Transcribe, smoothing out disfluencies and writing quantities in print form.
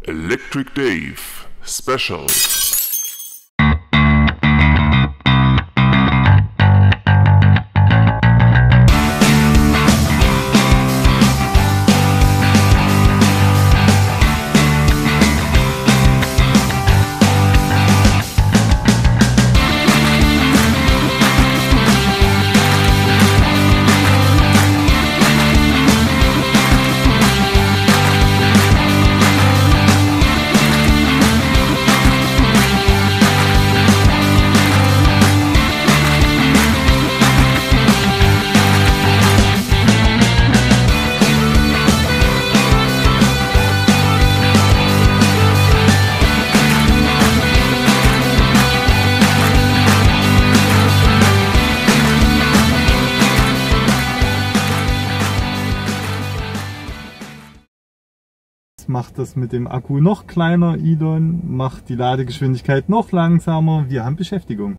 Electric Dave Special. Macht das mit dem Akku noch kleiner, Idon, macht die Ladegeschwindigkeit noch langsamer. Wir haben Beschäftigung.